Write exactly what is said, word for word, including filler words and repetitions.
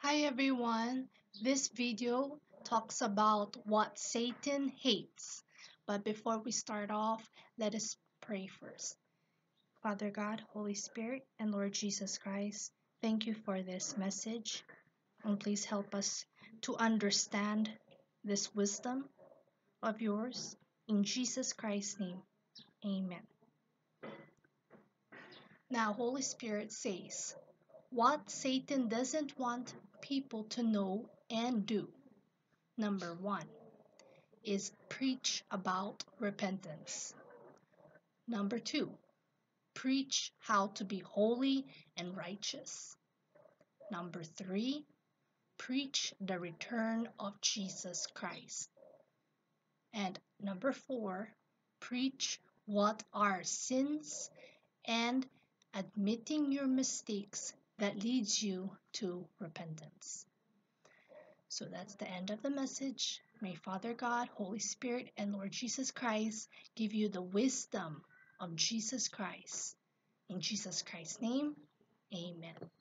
Hi everyone. This video talks about what Satan hates. But before we start off, let us pray first. Father God, Holy Spirit, and Lord Jesus Christ, thank you for this message. And please help us to understand this wisdom of yours. In Jesus Christ's name, amen. Now, Holy Spirit says, what Satan doesn't want people to know and do. Number one is preach about repentance. Number two, preach how to be holy and righteous. Number three, preach the return of Jesus Christ. And number four, preach what are sins and admitting your mistakes that leads you to repentance. So that's the end of the message. May Father God, Holy Spirit, and Lord Jesus Christ give you the wisdom of Jesus Christ. In Jesus Christ's name, amen.